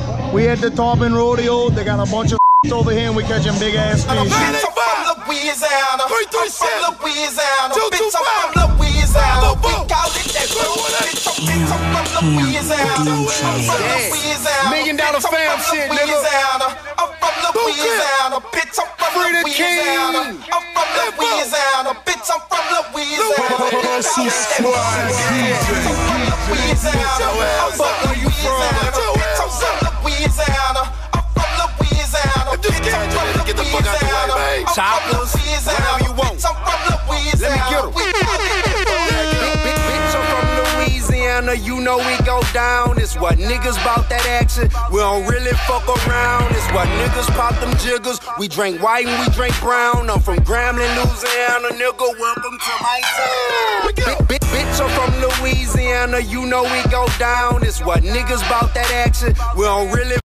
We at the Tarpon Rodeo. They got a bunch of over here and we catching big ass fish. I'm from Louisiana. 337. I'm from Louisiana. Bitch, I'm from Louisiana. We call it that bitch, I'm from Louisiana. I'm from Louisiana. $1 million fam shit, nigga. I'm from Louisiana. Bitch, I'm from Louisiana. I'm from Louisiana. Bitch, I'm from Louisiana. I'm from Louisiana. I'm from Louisiana. Bitch, I'm from Louisiana. Get the fuck out the way, man. Choppers, whatever you want. Let me get 'em. Bitch, I'm from Louisiana. You know we go down. It's what niggas bout that action. We don't really fuck around. It's what niggas pop them jiggers. We drink white and we drink brown. I'm from Grambling, Louisiana. Nigga, welcome to my town. Bitch, I'm from Louisiana. You know we go down. It's what niggas bout that action. We don't really